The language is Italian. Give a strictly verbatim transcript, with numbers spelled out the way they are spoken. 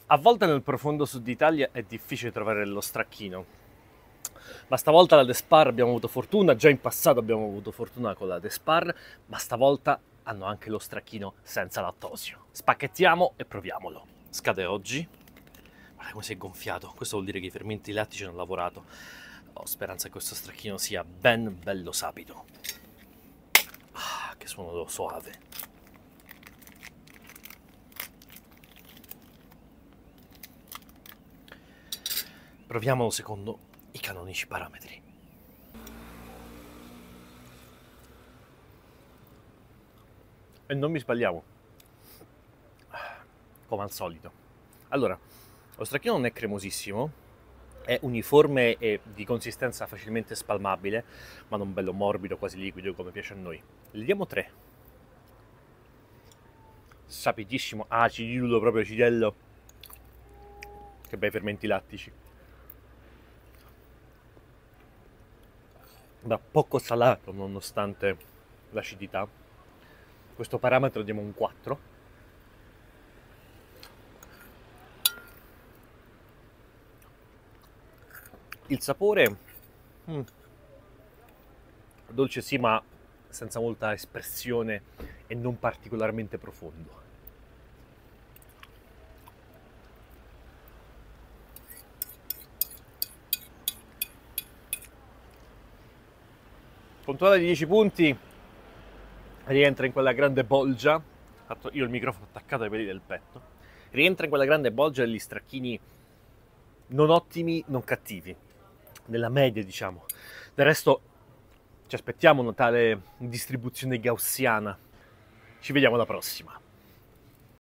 A volte nel profondo sud Italia è difficile trovare lo stracchino, ma stavolta alla Despar abbiamo avuto fortuna, già in passato abbiamo avuto fortuna con la Despar, ma stavolta hanno anche lo stracchino senza lattosio. Spacchettiamo e proviamolo. Scade oggi. Guarda come si è gonfiato, questo vuol dire che i fermenti lattici hanno lavorato. Ho speranza che questo stracchino sia ben bello sapido. Ah, che suono soave. Proviamolo secondo i canonici parametri. E non mi sbagliamo, come al solito. Allora, lo stracchino non è cremosissimo, è uniforme e di consistenza facilmente spalmabile, ma non bello morbido, quasi liquido come piace a noi. Gli diamo tre. Sapidissimo, acidulo, proprio acidello. Che bei fermenti lattici. Da poco salato nonostante l'acidità. Questo parametro diamo un quattro. Il sapore mm, dolce sì, ma senza molta espressione e non particolarmente profondo. Con totale di dieci punti rientra in quella grande bolgia, fatto io il microfono attaccato ai peli del petto, rientra in quella grande bolgia degli stracchini non ottimi, non cattivi, nella media diciamo. Del resto ci aspettiamo una tale distribuzione gaussiana. Ci vediamo alla prossima.